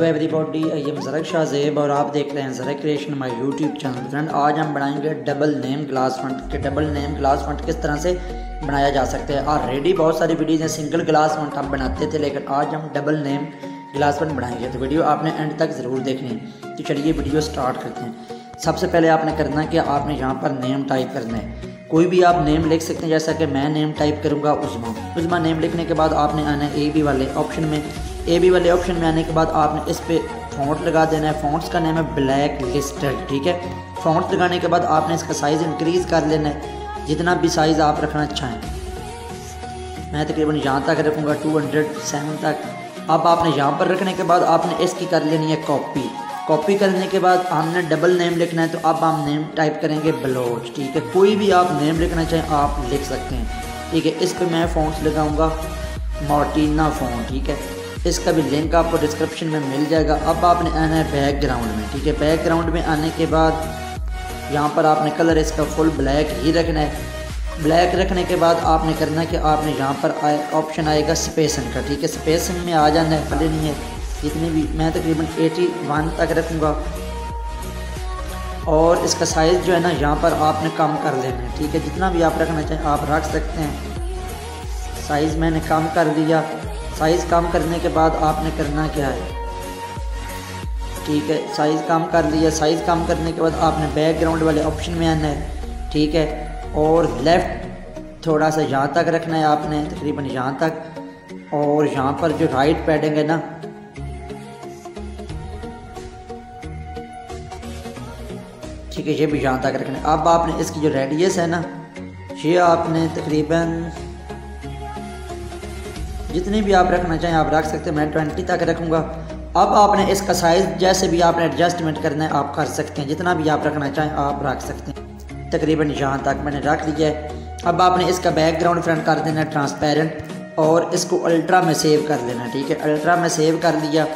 Everybody, I am Zarak Shahzeb और आप देख रहे हैं Zarak creation my YouTube channel. Friend, आज हम बनाएंगे डबल नेम ग्लास फंट के डबल नेम ग्लास फंट किस तरह से बनाया जा सकता है। ऑलरेडी बहुत सारी वीडियोज़ हैं सिंगल ग्लास फंट हम बनाते थे, लेकिन आज हम डबल नेम ग्लास फंट बनाएंगे, तो वीडियो आपने एंड तक ज़रूर देखनी है। तो चलिए वीडियो स्टार्ट करते हैं। सबसे पहले आपने करना है कि आपने यहाँ पर नेम टाइप करना है। कोई भी आप नेम लिख सकते हैं, जैसा कि मैं नेम टाइप करूँगा उज़मा नेम लिखने के बाद आपने आना है ए बी वाले ऑप्शन में। ए बी वाले ऑप्शन में आने के बाद आपने इस पे फ़ॉन्ट लगा देना है। फ़ॉन्ट्स का नेम है ब्लैक लिस्टेड, ठीक है। फ़ॉन्ट्स लगाने के बाद आपने इसका साइज़ इंक्रीज़ कर लेना है, जितना भी साइज़ आप रखना चाहें। मैं तकरीबन यहाँ तक रखूँगा 207 तक। अब आपने यहाँ पर रखने के बाद आपने इसकी कर लेनी है कॉपी करने के बाद हमने डबल नेम लिखना है, तो अब हम नेम टाइप करेंगे बलोच, ठीक है। कोई भी आप नेम लिखना चाहें आप लिख सकते हैं, ठीक है। इस पर मैं फ़ॉन्ट्स लगाऊंगा मार्टिना फ़ॉन्ट, ठीक है। इसका भी लिंक आपको डिस्क्रिप्शन में मिल जाएगा। अब आपने आना है बैकग्राउंड में, ठीक है। बैकग्राउंड में आने के बाद यहाँ पर आपने कलर इसका फुल ब्लैक ही रखना है। ब्लैक रखने के बाद आपने करना है कि आपने यहाँ पर ऑप्शन आएगा स्पेसन का, ठीक है। स्पेसन में आ जाना है, पहले नहीं है जितनी भी, मैं तकरीबन 81 तक रखूँगा। और इसका साइज़ जो है ना यहाँ पर आपने कम कर लेना है, ठीक है। जितना भी आप रखना चाहें आप रख सकते हैं। साइज़ मैंने कम कर दिया। साइज़ कम करने के बाद आपने करना क्या है, ठीक है। साइज़ कम कर लिया। साइज़ कम करने के बाद आपने बैकग्राउंड वाले ऑप्शन में आना है, ठीक है। और लेफ़्ट थोड़ा सा यहाँ तक रखना है आपने, तकरीबन यहाँ तक। और यहाँ पर जो राइट पैडिंग है ना, ठीक है, ये भी यहाँ तक रखना है। अब आपने इसकी जो रेडियस है ना, ये आपने तकरीबन जितनी भी आप रखना चाहें आप रख सकते हैं। मैं 20 तक रखूँगा। अब आपने इसका साइज़ जैसे भी आपने एडजस्टमेंट करना है आप कर सकते हैं, जितना भी आप रखना चाहें आप रख सकते हैं। तकरीबन यहाँ तक मैंने रख लिया है। अब आपने इसका बैकग्राउंड फ्रंट कर देना है ट्रांसपेरेंट और इसको अल्ट्रा में सेव कर लेना है, ठीक है। अल्ट्रा में सेव कर लिया,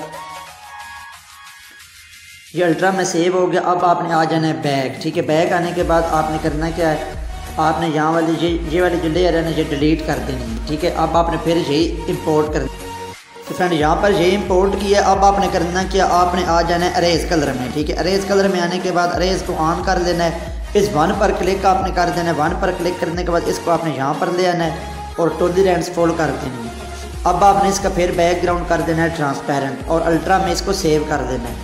ये अल्ट्रा में सेव हो गया। अब आपने आ जाना है बैक, ठीक है। बैक आने के बाद आपने करना क्या है, आपने यहाँ वाली ये वाली जो लेयर है ना ये डिलीट कर देनी है, ठीक है। अब आपने फिर यही इंपोर्ट कर, तो फ्रेंड यहाँ पर यही इंपोर्ट किया। अब आपने करना क्या, आपने आ जाना है अरेज कलर में, ठीक है। अरेज कलर में आने के बाद अरेज को ऑन कर लेना है। इस 1 पर क्लिक आपने कर देना है। 1 पर क्लिक करने के बाद इसको आपने यहाँ पर ले आना है और टॉलरेंस फुल कर देनी है। अब आपने इसका फिर बैकग्राउंड कर देना है ट्रांसपेरेंट और अल्ट्रा में इसको सेव कर देना है।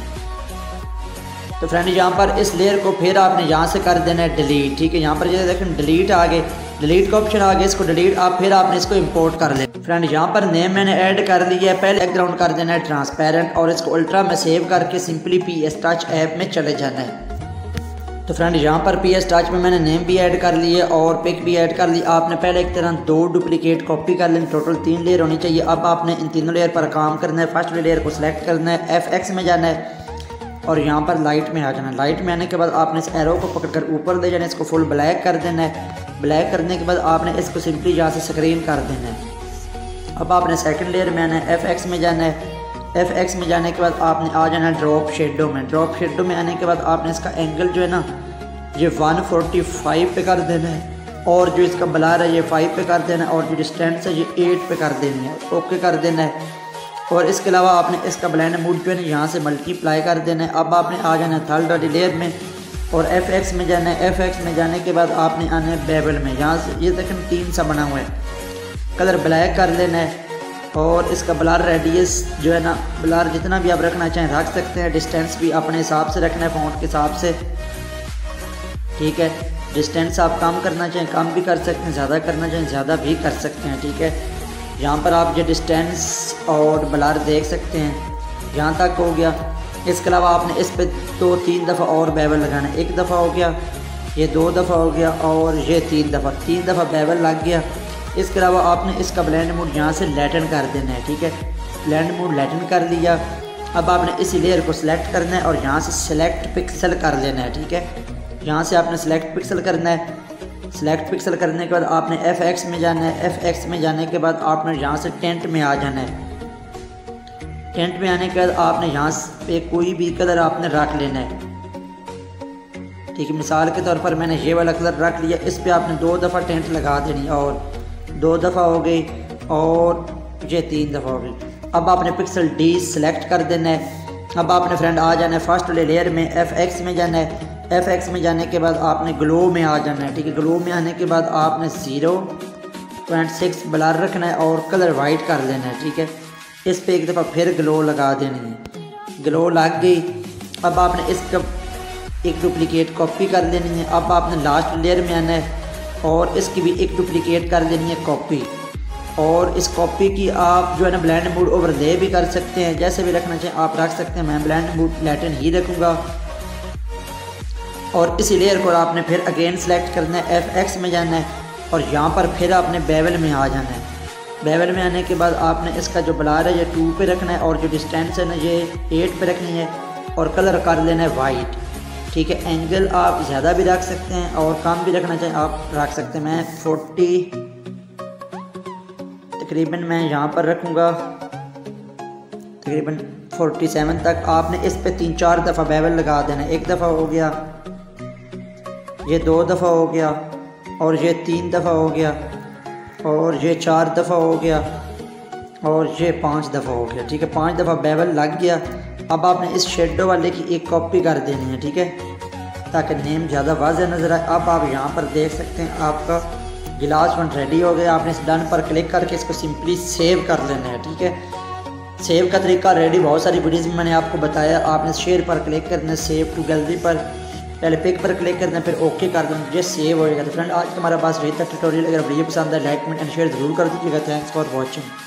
तो फ्रेंड यहाँ पर इस लेयर को फिर आपने यहाँ से कर देना है डिलीट, ठीक है। यहाँ पर ये देखें डिलीट आ गए, डिलीट का ऑप्शन आ गया, इसको डिलीट आप फिर आपने इसको इंपोर्ट कर लें। फ्रेंड यहाँ पर नेम मैंने ऐड कर लिया है। पहले बैकग्राउंड कर देना है ट्रांसपेरेंट और इसको अल्ट्रा में सेव करके सिंपली PS टच ऐप में चले जाना है। तो फ्रेंड यहाँ पर PS टच में मैंने नेम भी ऐड कर लिए और पिक भी ऐड कर ली। आपने पहले एक तरह 2 डुप्लीकेट कॉपी कर लेनी, टोटल 3 लेयर होनी चाहिए। अब आपने इन तीनों लेयर पर काम करना है। फर्स्ट लेयर को सिलेक्ट करना है, FX में जाना है और यहाँ पर लाइट में आ जाना है। लाइट में आने के बाद आपने इस एरो को पकड़कर ऊपर ले जाना है, इसको फुल ब्लैक कर देना है। ब्लैक करने के बाद आपने इसको सिंपली यहाँ से स्क्रीन कर देना है। अब आपने सेकंड लेयर में आना है, FX में जाना है। FX में जाने के बाद आपने आ जाना है ड्रॉप शेडो में। ड्रॉप शेडो में आने के बाद आपने इसका एंगल जो है ना ये 145 पे कर देना है और जो इसका ब्लर है ये 5 पे कर देना है और जो डिस्टेंस है ये 8 पे कर देनी है। ओके कर देना है। और इसके अलावा आपने इसका ब्लेंड मोड जो है ना यहाँ से मल्टीप्लाई कर देना है। अब आपने आ जाना है थर्ड वाली लेयर में और FX में जाना है। FX में जाने के बाद आपने आना है बेवल में। यहाँ से ये देखें 3 सा बना हुआ है, कलर ब्लैक कर लेना है और इसका ब्लर रेडियस जो है ना, ब्लर जितना भी आप रखना चाहें रख सकते हैं। डिस्टेंस भी अपने हिसाब से रखना है फ़ॉन्ट के हिसाब से, ठीक है। डिस्टेंस आप कम करना चाहें कम भी कर सकते हैं, ज़्यादा करना चाहें ज़्यादा भी कर सकते हैं, ठीक है। यहाँ पर आप ये डिस्टेंस और ब्लर देख सकते हैं, यहाँ तक हो गया। इसके अलावा आपने इस पर 2-3 दफ़ा और बेवल लगाना है। 1 दफ़ा हो गया, ये 2 दफ़ा हो गया और ये 3 दफ़ा बेवल लग गया। इसके अलावा आपने इसका ब्लेंड मोड यहाँ से लैटन कर देना है, ठीक है। ब्लेंड मोड लैटन कर लिया। अब आपने इसी लेयर को सिलेक्ट करना है और यहाँ से सिलेक्ट पिक्सल कर लेना है, ठीक है। यहाँ से आपने सिलेक्ट पिक्सल करना है। सिलेक्ट पिक्सल करने के बाद आपने FX में जाना है। FX में जाने के बाद आपने यहाँ से टेंट में आ जाना है। टेंट में आने के बाद आपने यहाँ पे कोई भी कलर आपने रख लेना है, ठीक है। मिसाल के तौर पर मैंने ये वाला कलर रख लिया। इस पे आपने 2 दफ़ा टेंट लगा देनी और 2 दफ़ा हो गई और ये 3 दफ़ा हो गई। अब आपने पिक्सल D सिलेक्ट कर देना है। अब आपने फ्रेंड आ जाना है फर्स्ट वाले लेयर में, FX में जाना है। FX में जाने के बाद आपने ग्लो में आ जाना है, ठीक है। ग्लो में आने के बाद आपने 0.6 ब्लर रखना है और कलर वाइट कर लेना है, ठीक है। इस पे एक दफ़ा फिर ग्लो लगा देनी है, ग्लो लग गई। अब आपने इसका एक डुप्लीकेट कॉपी कर लेनी है। अब आपने लास्ट लेयर में आना है और इसकी भी एक डुप्लीकेट कर लेनी है कॉपी। और इस कॉपी की आप जो है ना ब्लेंड मोड ओवरले भी कर सकते हैं, जैसे भी रखना चाहिए आप रख सकते हैं। मैं ब्लेंड मोड लैटिन ही रखूँगा। और इसी लेयर को आपने फिर अगेन सेलेक्ट करना है, FX में जाना है और यहाँ पर फिर आपने बेवल में आ जाना है। बेवल में आने के बाद आपने इसका जो ब्लर है ये 2 पे रखना है और जो डिस्टेंस है ना ये 8 पे रखनी है और कलर कर लेना है वाइट, ठीक है। एंगल आप ज़्यादा भी रख सकते हैं और कम भी रखना चाहें आप रख सकते हैं। मैं 40 तकरीबन मैं यहाँ पर रखूँगा, तकरीबन 47 तक। आपने इस पे 3-4 दफ़ा बेवल लगा देना है। एक दफ़ा हो गया, ये 2 दफ़ा हो गया और ये 3 दफ़ा हो गया और ये 4 दफ़ा हो गया और ये 5 दफ़ा हो गया, ठीक है। 5 दफ़ा बेवल लग गया। अब आपने इस शेडो वाले की एक कॉपी कर देनी है, ठीक है, ताकि नेम ज़्यादा वाज़ेह नज़र आए। अब आप यहाँ पर देख सकते हैं आपका गिलास वन रेडी हो गया। आपने इस डन पर क्लिक करके इसको सिंपली सेव कर लेना है, ठीक है। सेव का तरीका रेडी बहुत सारी वीडियोज़ में मैंने आपको बताया। आपने शेयर पर क्लिक करना है, सेव टू गैलरी पर, पहले पिक पर क्लिक करना है, फिर ओके कर देना, ये सेव होएगा। तो फ्रेंड आज हमारा पास रही था ट्यूटोरियल। अगर वीडियो पसंद है लाइक कमेंट एंड शेयर ज़रूर कर दीजिएगा। Thanks for watching.